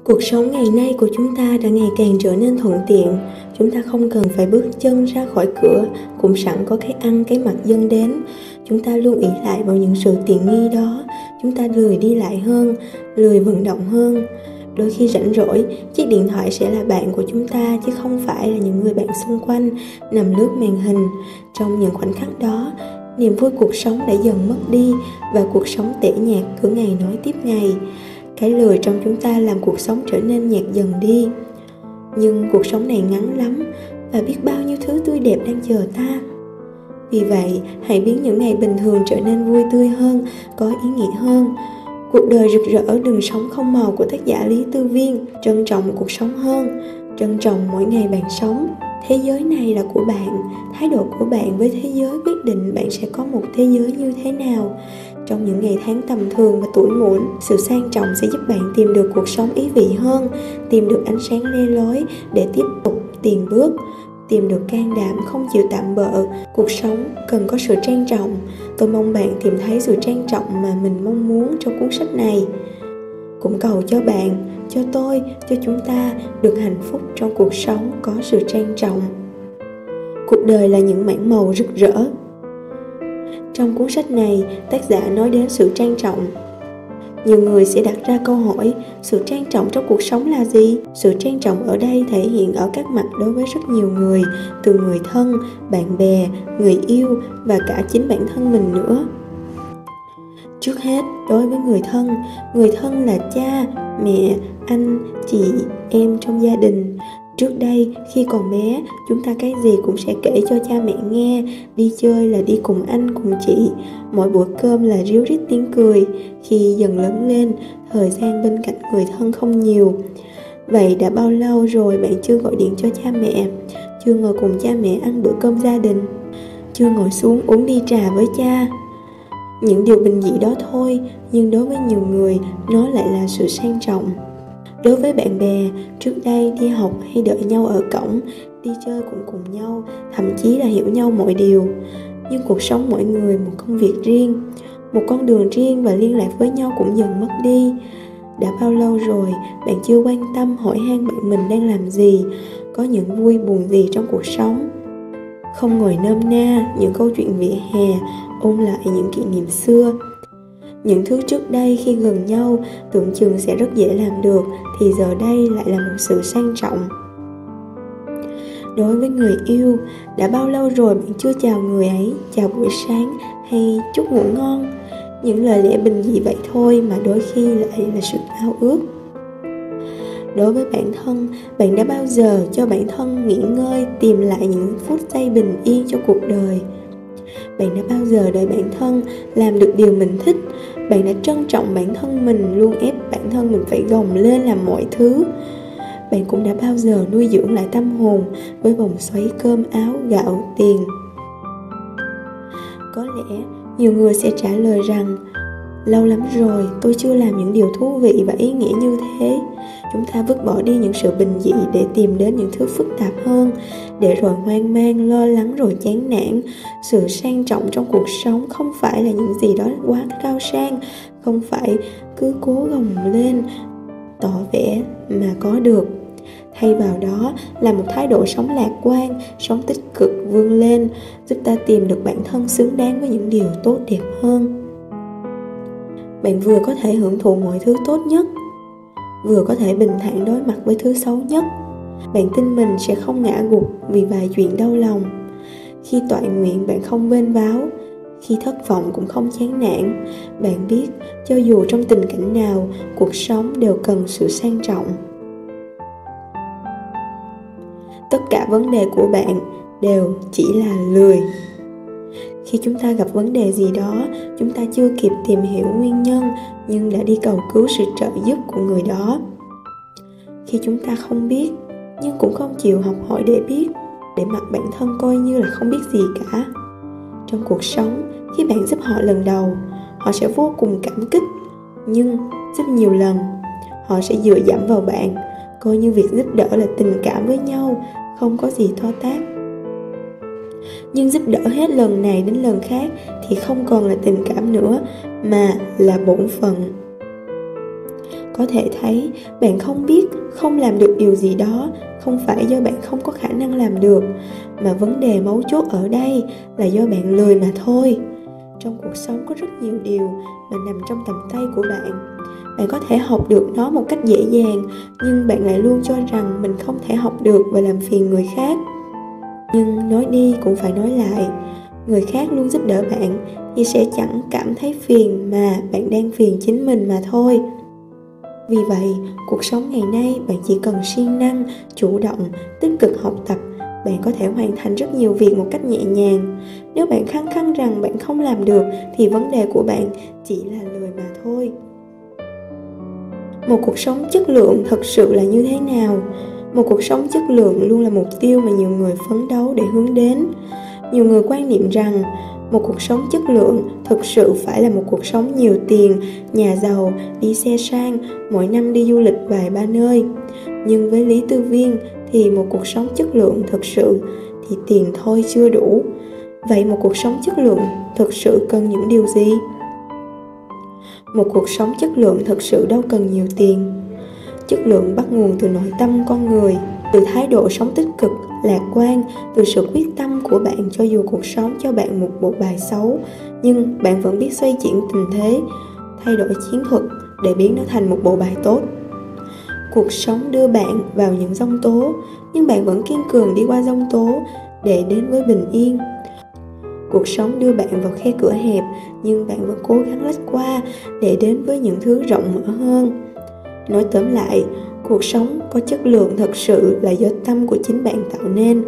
Cuộc sống ngày nay của chúng ta đã ngày càng trở nên thuận tiện. Chúng ta không cần phải bước chân ra khỏi cửa, cũng sẵn có cái ăn cái mặc dâng đến. Chúng ta luôn ỷ lại vào những sự tiện nghi đó. Chúng ta lười đi lại hơn, lười vận động hơn. Đôi khi rảnh rỗi, chiếc điện thoại sẽ là bạn của chúng ta, chứ không phải là những người bạn xung quanh nằm lướt màn hình. Trong những khoảnh khắc đó, niềm vui cuộc sống đã dần mất đi và cuộc sống tẻ nhạt cứ ngày nói tiếp ngày. Cái lười trong chúng ta làm cuộc sống trở nên nhạt dần đi. Nhưng cuộc sống này ngắn lắm và biết bao nhiêu thứ tươi đẹp đang chờ ta. Vì vậy, hãy biến những ngày bình thường trở nên vui tươi hơn, có ý nghĩa hơn. Cuộc đời rực rỡ đừng sống không màu của tác giả Lý Tư Viên. Trân trọng cuộc sống hơn, trân trọng mỗi ngày bạn sống. Thế giới này là của bạn, thái độ của bạn với thế giới quyết định bạn sẽ có một thế giới như thế nào. Trong những ngày tháng tầm thường và tuổi muộn, sự sang trọng sẽ giúp bạn tìm được cuộc sống ý vị hơn, tìm được ánh sáng le lói để tiếp tục tiền bước, tìm được can đảm không chịu tạm bợ. Cuộc sống cần có sự trang trọng. Tôi mong bạn tìm thấy sự trang trọng mà mình mong muốn trong cuốn sách này. Cũng cầu cho bạn, cho tôi, cho chúng ta được hạnh phúc trong cuộc sống có sự trang trọng. Cuộc đời là những mảng màu rực rỡ. Trong cuốn sách này, tác giả nói đến sự trang trọng. Nhiều người sẽ đặt ra câu hỏi, sự trang trọng trong cuộc sống là gì? Sự trang trọng ở đây thể hiện ở các mặt đối với rất nhiều người, từ người thân, bạn bè, người yêu và cả chính bản thân mình nữa. Trước hết, đối với người thân là cha, mẹ, anh, chị, em trong gia đình. Trước đây, khi còn bé, chúng ta cái gì cũng sẽ kể cho cha mẹ nghe, đi chơi là đi cùng anh, cùng chị, mỗi bữa cơm là ríu rít tiếng cười. Khi dần lớn lên, thời gian bên cạnh người thân không nhiều. Vậy đã bao lâu rồi bạn chưa gọi điện cho cha mẹ, chưa ngồi cùng cha mẹ ăn bữa cơm gia đình, chưa ngồi xuống uống ly trà với cha? Những điều bình dị đó thôi, nhưng đối với nhiều người, nó lại là sự sang trọng. Đối với bạn bè, trước đây đi học hay đợi nhau ở cổng, đi chơi cũng cùng nhau, thậm chí là hiểu nhau mọi điều. Nhưng cuộc sống mỗi người một công việc riêng, một con đường riêng và liên lạc với nhau cũng dần mất đi. Đã bao lâu rồi bạn chưa quan tâm hỏi han bạn mình đang làm gì, có những vui buồn gì trong cuộc sống? Không ngồi nôm na những câu chuyện vỉa hè, ôn lại những kỷ niệm xưa. Những thứ trước đây khi gần nhau tưởng chừng sẽ rất dễ làm được, thì giờ đây lại là một sự sang trọng. Đối với người yêu, đã bao lâu rồi bạn chưa chào người ấy, chào buổi sáng hay chúc ngủ ngon? Những lời lẽ bình dị vậy thôi mà đôi khi lại là sự ao ước. Đối với bản thân, bạn đã bao giờ cho bản thân nghỉ ngơi, tìm lại những phút giây bình yên cho cuộc đời? Bạn đã bao giờ đợi bản thân làm được điều mình thích? Bạn đã trân trọng bản thân mình, luôn ép bản thân mình phải gồng lên làm mọi thứ? Bạn cũng đã bao giờ nuôi dưỡng lại tâm hồn với vòng xoáy cơm áo gạo tiền? Có lẽ nhiều người sẽ trả lời rằng, lâu lắm rồi tôi chưa làm những điều thú vị và ý nghĩa như thế. Chúng ta vứt bỏ đi những sự bình dị để tìm đến những thứ phức tạp hơn, để rồi hoang mang, lo lắng rồi chán nản. Sự sang trọng trong cuộc sống không phải là những gì đó quá cao sang, không phải cứ cố gồng lên, tỏ vẻ mà có được. Thay vào đó là một thái độ sống lạc quan, sống tích cực vươn lên, giúp ta tìm được bản thân xứng đáng với những điều tốt đẹp hơn. Bạn vừa có thể hưởng thụ mọi thứ tốt nhất, vừa có thể bình thản đối mặt với thứ xấu nhất. Bạn tin mình sẽ không ngã gục vì vài chuyện đau lòng. Khi toại nguyện bạn không vênh váo, khi thất vọng cũng không chán nản. Bạn biết cho dù trong tình cảnh nào, cuộc sống đều cần sự sang trọng. Tất cả vấn đề của bạn đều chỉ là lười. Khi chúng ta gặp vấn đề gì đó, chúng ta chưa kịp tìm hiểu nguyên nhân nhưng đã đi cầu cứu sự trợ giúp của người đó. Khi chúng ta không biết nhưng cũng không chịu học hỏi để biết, để mặc bản thân coi như là không biết gì cả. Trong cuộc sống, khi bạn giúp họ lần đầu, họ sẽ vô cùng cảm kích. Nhưng giúp nhiều lần, họ sẽ dựa dẫm vào bạn, coi như việc giúp đỡ là tình cảm với nhau, không có gì to tát. Nhưng giúp đỡ hết lần này đến lần khác thì không còn là tình cảm nữa, mà là bổn phận. Có thể thấy bạn không biết, không làm được điều gì đó không phải do bạn không có khả năng làm được, mà vấn đề mấu chốt ở đây là do bạn lười mà thôi. Trong cuộc sống có rất nhiều điều mà nằm trong tầm tay của bạn. Bạn có thể học được nó một cách dễ dàng, nhưng bạn lại luôn cho rằng mình không thể học được và làm phiền người khác. Nhưng nói đi cũng phải nói lại, người khác luôn giúp đỡ bạn thì sẽ chẳng cảm thấy phiền, mà bạn đang phiền chính mình mà thôi. Vì vậy, cuộc sống ngày nay bạn chỉ cần siêng năng, chủ động, tích cực học tập, bạn có thể hoàn thành rất nhiều việc một cách nhẹ nhàng. Nếu bạn khăng khăng rằng bạn không làm được thì vấn đề của bạn chỉ là lười mà thôi. Một cuộc sống chất lượng thực sự là như thế nào? Một cuộc sống chất lượng luôn là mục tiêu mà nhiều người phấn đấu để hướng đến. Nhiều người quan niệm rằng một cuộc sống chất lượng thực sự phải là một cuộc sống nhiều tiền, nhà giàu, đi xe sang, mỗi năm đi du lịch vài ba nơi. Nhưng với Lý Tư Viên thì một cuộc sống chất lượng thực sự thì tiền thôi chưa đủ. Vậy một cuộc sống chất lượng thực sự cần những điều gì? Một cuộc sống chất lượng thực sự đâu cần nhiều tiền. Chất lượng bắt nguồn từ nội tâm con người, từ thái độ sống tích cực, lạc quan, từ sự quyết tâm của bạn. Cho dù cuộc sống cho bạn một bộ bài xấu, nhưng bạn vẫn biết xoay chuyển tình thế, thay đổi chiến thuật để biến nó thành một bộ bài tốt. Cuộc sống đưa bạn vào những giông tố, nhưng bạn vẫn kiên cường đi qua giông tố để đến với bình yên. Cuộc sống đưa bạn vào khe cửa hẹp, nhưng bạn vẫn cố gắng lách qua để đến với những thứ rộng mở hơn. Nói tóm lại, cuộc sống có chất lượng thật sự là do tâm của chính bạn tạo nên.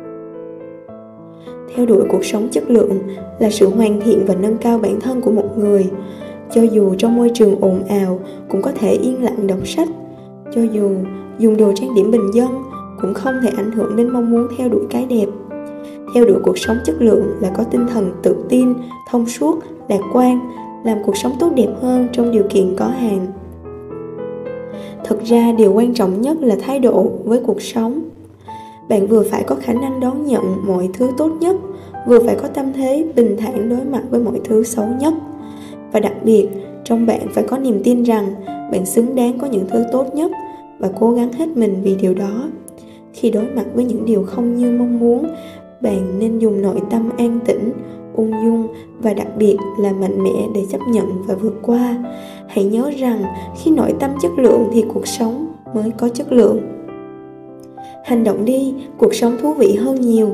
Theo đuổi cuộc sống chất lượng là sự hoàn thiện và nâng cao bản thân của một người. Cho dù trong môi trường ồn ào cũng có thể yên lặng đọc sách. Cho dù dùng đồ trang điểm bình dân cũng không thể ảnh hưởng đến mong muốn theo đuổi cái đẹp. Theo đuổi cuộc sống chất lượng là có tinh thần tự tin, thông suốt, lạc quan, làm cuộc sống tốt đẹp hơn trong điều kiện có hạn. Thực ra điều quan trọng nhất là thái độ với cuộc sống. Bạn vừa phải có khả năng đón nhận mọi thứ tốt nhất, vừa phải có tâm thế bình thản đối mặt với mọi thứ xấu nhất. Và đặc biệt, trong bạn phải có niềm tin rằng bạn xứng đáng có những thứ tốt nhất và cố gắng hết mình vì điều đó. Khi đối mặt với những điều không như mong muốn, bạn nên dùng nội tâm an tĩnh, ung dung và đặc biệt là mạnh mẽ để chấp nhận và vượt qua. Hãy nhớ rằng khi nội tâm chất lượng thì cuộc sống mới có chất lượng. Hành động đi, cuộc sống thú vị hơn nhiều.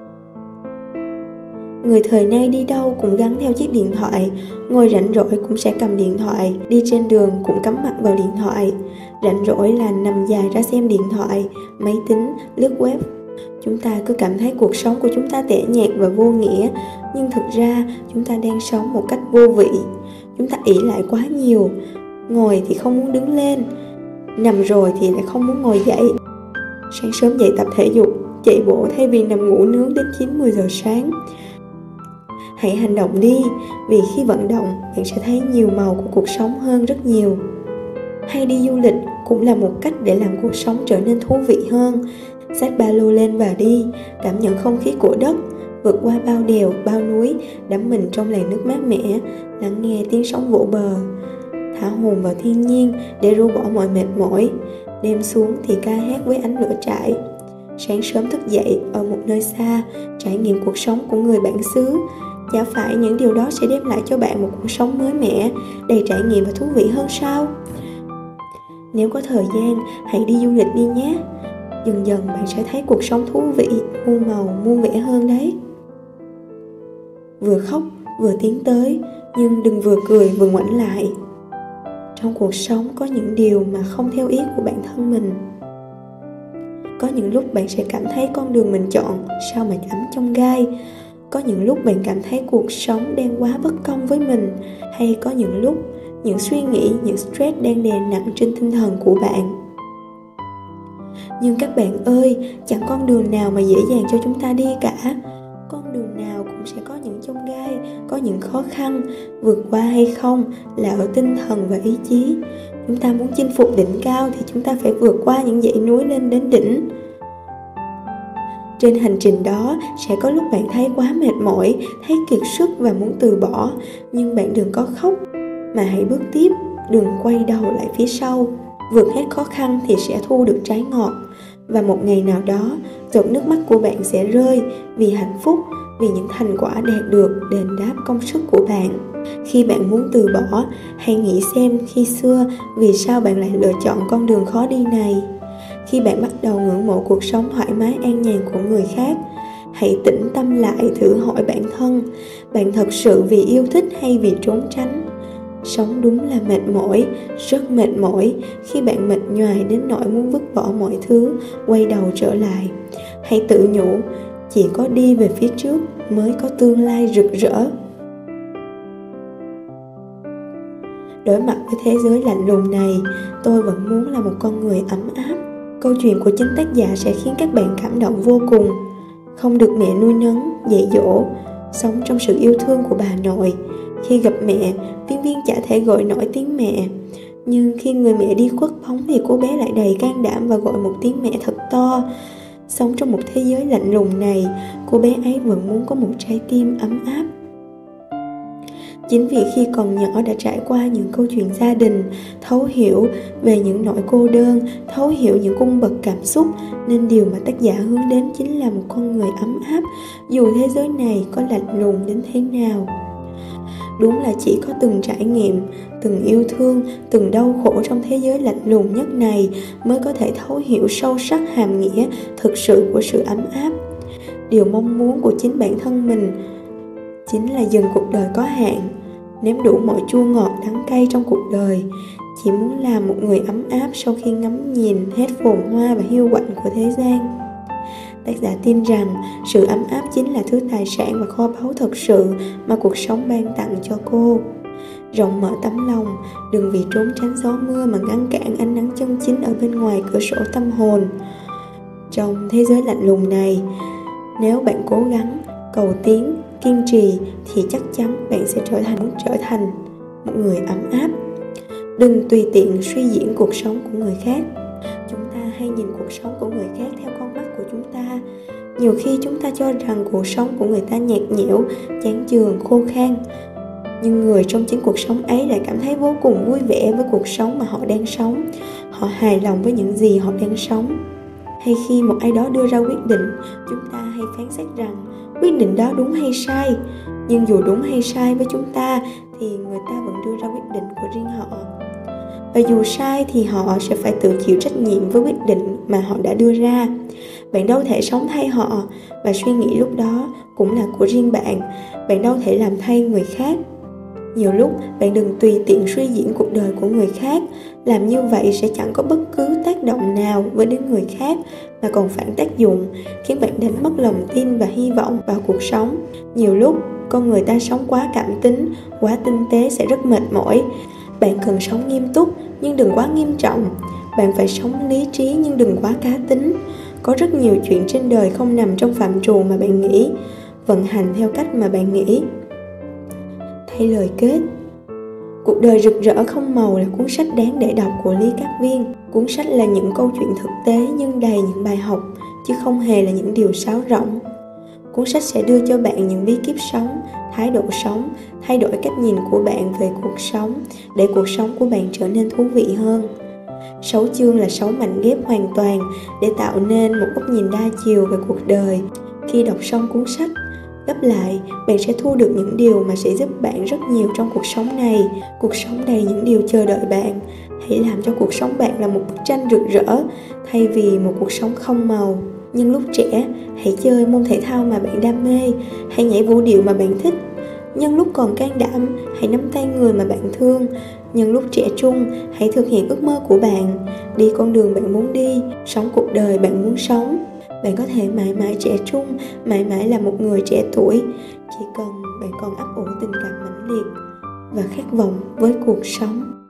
Người thời nay đi đâu cũng gắn theo chiếc điện thoại, ngồi rảnh rỗi cũng sẽ cầm điện thoại, đi trên đường cũng cắm mặt vào điện thoại. Rảnh rỗi là nằm dài ra xem điện thoại, máy tính, lướt web. Chúng ta cứ cảm thấy cuộc sống của chúng ta tẻ nhạt và vô nghĩa, nhưng thực ra chúng ta đang sống một cách vô vị. Chúng ta ỷ lại quá nhiều, ngồi thì không muốn đứng lên, nằm rồi thì lại không muốn ngồi dậy. Sáng sớm dậy tập thể dục, chạy bộ thay vì nằm ngủ nướng đến 9-10 giờ sáng. Hãy hành động đi, vì khi vận động, bạn sẽ thấy nhiều màu của cuộc sống hơn rất nhiều. Hay đi du lịch cũng là một cách để làm cuộc sống trở nên thú vị hơn. Xách ba lô lên và đi, cảm nhận không khí của đất, vượt qua bao đèo, bao núi, đắm mình trong làn nước mát mẻ, lắng nghe tiếng sóng vỗ bờ. Thả hồn vào thiên nhiên để ru bỏ mọi mệt mỏi. Đêm xuống thì ca hát với ánh lửa trại. Sáng sớm thức dậy ở một nơi xa, trải nghiệm cuộc sống của người bản xứ. Chả phải những điều đó sẽ đem lại cho bạn một cuộc sống mới mẻ, đầy trải nghiệm và thú vị hơn sao? Nếu có thời gian, hãy đi du lịch đi nhé. Dần dần bạn sẽ thấy cuộc sống thú vị, muôn màu, muôn vẻ hơn đấy. Vừa khóc, vừa tiến tới, nhưng đừng vừa cười vừa ngoảnh lại. Trong cuộc sống có những điều mà không theo ý của bản thân mình. Có những lúc bạn sẽ cảm thấy con đường mình chọn sao mà ấm trong gai. Có những lúc bạn cảm thấy cuộc sống đang quá bất công với mình. Hay có những lúc những suy nghĩ, những stress đang đè nặng trên tinh thần của bạn. Nhưng các bạn ơi, chẳng con đường nào mà dễ dàng cho chúng ta đi cả. Con đường nào cũng sẽ có những chông gai, có những khó khăn. Vượt qua hay không là ở tinh thần và ý chí. Chúng ta muốn chinh phục đỉnh cao thì chúng ta phải vượt qua những dãy núi lên đến đỉnh. Trên hành trình đó sẽ có lúc bạn thấy quá mệt mỏi, thấy kiệt sức và muốn từ bỏ. Nhưng bạn đừng có khóc, mà hãy bước tiếp. đừng quay đầu lại phía sau. Vượt hết khó khăn thì sẽ thu được trái ngọt. Và một ngày nào đó, giọt nước mắt của bạn sẽ rơi vì hạnh phúc, vì những thành quả đạt được đền đáp công sức của bạn. Khi bạn muốn từ bỏ, hãy nghĩ xem khi xưa vì sao bạn lại lựa chọn con đường khó đi này. Khi bạn bắt đầu ngưỡng mộ cuộc sống thoải mái an nhàn của người khác, hãy tĩnh tâm lại thử hỏi bản thân, bạn thật sự vì yêu thích hay vì trốn tránh? Sống đúng là mệt mỏi, rất mệt mỏi. Khi bạn mệt nhoài đến nỗi muốn vứt bỏ mọi thứ, quay đầu trở lại, hãy tự nhủ, chỉ có đi về phía trước mới có tương lai rực rỡ. Đối mặt với thế giới lạnh lùng này, tôi vẫn muốn là một con người ấm áp. Câu chuyện của chính tác giả sẽ khiến các bạn cảm động vô cùng. Không được mẹ nuôi nấng, dạy dỗ, sống trong sự yêu thương của bà nội. Khi gặp mẹ, Viên Viên chả thể gọi nổi tiếng mẹ. Nhưng khi người mẹ đi khuất bóng thì cô bé lại đầy can đảm và gọi một tiếng mẹ thật to. Sống trong một thế giới lạnh lùng này, cô bé ấy vẫn muốn có một trái tim ấm áp. Chính vì khi còn nhỏ đã trải qua những câu chuyện gia đình, thấu hiểu về những nỗi cô đơn, thấu hiểu những cung bậc cảm xúc, nên điều mà tác giả hướng đến chính là một con người ấm áp, dù thế giới này có lạnh lùng đến thế nào. Đúng là chỉ có từng trải nghiệm, từng yêu thương, từng đau khổ trong thế giới lạnh lùng nhất này mới có thể thấu hiểu sâu sắc hàm nghĩa thực sự của sự ấm áp. Điều mong muốn của chính bản thân mình chính là dừng cuộc đời có hạn, nếm đủ mọi chua ngọt đắng cay trong cuộc đời, chỉ muốn làm một người ấm áp sau khi ngắm nhìn hết phồn hoa và hiu quạnh của thế gian. Tác giả tin rằng sự ấm áp chính là thứ tài sản và kho báu thật sự mà cuộc sống ban tặng cho cô. Rộng mở tấm lòng, đừng vì trốn tránh gió mưa mà ngăn cản ánh nắng chân chính ở bên ngoài cửa sổ tâm hồn. Trong thế giới lạnh lùng này, nếu bạn cố gắng, cầu tiến, kiên trì thì chắc chắn bạn sẽ trở thành một người ấm áp. Đừng tùy tiện suy diễn cuộc sống của người khác. Chúng ta hay nhìn cuộc sống của người khác theo con mắt của chúng ta. Nhiều khi chúng ta cho rằng cuộc sống của người ta nhạt nhẽo, chán chường, khô khan. Nhưng người trong chính cuộc sống ấy lại cảm thấy vô cùng vui vẻ với cuộc sống mà họ đang sống. Họ hài lòng với những gì họ đang sống. Hay khi một ai đó đưa ra quyết định, chúng ta hay phán xét rằng quyết định đó đúng hay sai. Nhưng dù đúng hay sai với chúng ta thì người ta vẫn đưa ra quyết định của riêng họ. Và dù sai thì họ sẽ phải tự chịu trách nhiệm với quyết định mà họ đã đưa ra. Bạn đâu thể sống thay họ, và suy nghĩ lúc đó cũng là của riêng bạn. Bạn đâu thể làm thay người khác. Nhiều lúc bạn đừng tùy tiện suy diễn cuộc đời của người khác. Làm như vậy sẽ chẳng có bất cứ tác động nào với đến người khác, mà còn phản tác dụng, khiến bạn đánh mất lòng tin và hy vọng vào cuộc sống. Nhiều lúc con người ta sống quá cảm tính, quá tinh tế sẽ rất mệt mỏi. Bạn cần sống nghiêm túc nhưng đừng quá nghiêm trọng. Bạn phải sống lý trí nhưng đừng quá cá tính. Có rất nhiều chuyện trên đời không nằm trong phạm trù mà bạn nghĩ. Vận hành theo cách mà bạn nghĩ. Thay lời kết, Cuộc đời rực rỡ không màu là cuốn sách đáng để đọc của Lý Cát Viên. Cuốn sách là những câu chuyện thực tế nhưng đầy những bài học, chứ không hề là những điều sáo rỗng. Cuốn sách sẽ đưa cho bạn những bí kíp sống, thái độ sống, thay đổi cách nhìn của bạn về cuộc sống, để cuộc sống của bạn trở nên thú vị hơn. 6 chương là 6 mảnh ghép hoàn toàn để tạo nên một góc nhìn đa chiều về cuộc đời. Khi đọc xong cuốn sách, gấp lại, bạn sẽ thu được những điều mà sẽ giúp bạn rất nhiều trong cuộc sống này. Cuộc sống đầy những điều chờ đợi bạn. Hãy làm cho cuộc sống bạn là một bức tranh rực rỡ, thay vì một cuộc sống không màu. Nhưng lúc trẻ, hãy chơi môn thể thao mà bạn đam mê, hãy nhảy vũ điệu mà bạn thích. Nhưng lúc còn can đảm, hãy nắm tay người mà bạn thương. Nhưng lúc trẻ trung, hãy thực hiện ước mơ của bạn, đi con đường bạn muốn đi, sống cuộc đời bạn muốn sống. Bạn có thể mãi mãi trẻ trung, mãi mãi là một người trẻ tuổi, chỉ cần bạn còn ấp ủ tình cảm mãnh liệt và khát vọng với cuộc sống.